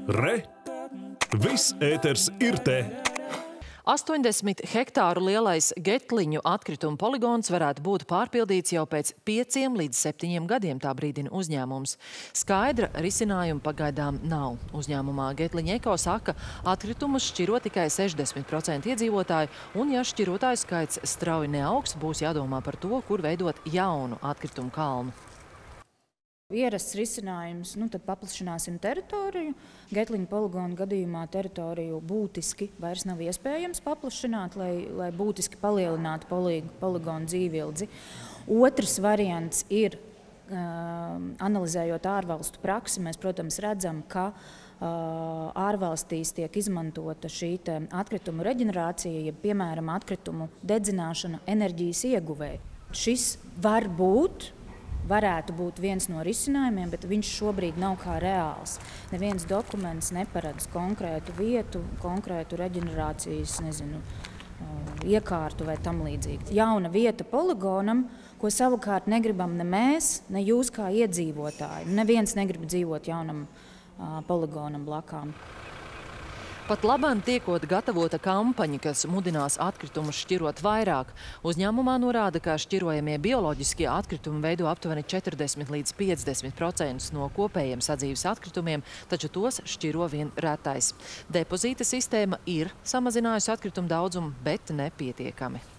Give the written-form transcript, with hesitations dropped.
Re! Viss ēters ir te! 80 hektāru lielais Getliņu atkritumu poligons varētu būt pārpildīts jau pēc 5 līdz 7 gadiem, tā brīdina uzņēmums. Skaidra risinājuma pagaidām nav. Uzņēmumā Getliņu Eko saka, atkritumus šķiro tikai 60% iedzīvotāju, un ja šķirotāju skaits strauji neaugs, būs jādomā par to, kur veidot jaunu atkritumu kalnu. Ierasts risinājums, tad paplašināsim teritoriju. Getliņu poligona gadījumā teritoriju būtiski vairs nav iespējams paplašināt, lai būtiski palielinātu poligonu dzīvildzi. Otrs variants ir, analizējot ārvalstu praksi, mēs, protams, redzam, ka ārvalstīs tiek izmantota šī atkritumu reģenerācija, ja, piemēram, atkritumu dedzināšana enerģijas ieguvēja. Šis varētu būt viens no risinājumiem, bet viņš šobrīd nav kā reāls. Neviens dokuments neparedz konkrētu vietu, konkrētu reģenerācijas, iekārtu vai tam līdzīgi. Jauna vieta poligonam, ko savukārt negribam ne mēs, ne jūs kā iedzīvotāji. Neviens negrib dzīvot jaunam poligonam blakām. Pat labāk tiekot gatavota kampaņa, kas mudinās atkritumus šķirot vairāk. Uzņēmumā norāda, ka šķirojamie bioloģiskie atkritumi veido aptuveni 40 līdz 50% no kopējiem sadzīves atkritumiem, taču tos šķiro vien retais. Depozīta sistēma ir samazinājusi atkritumu daudzumu, bet nepietiekami.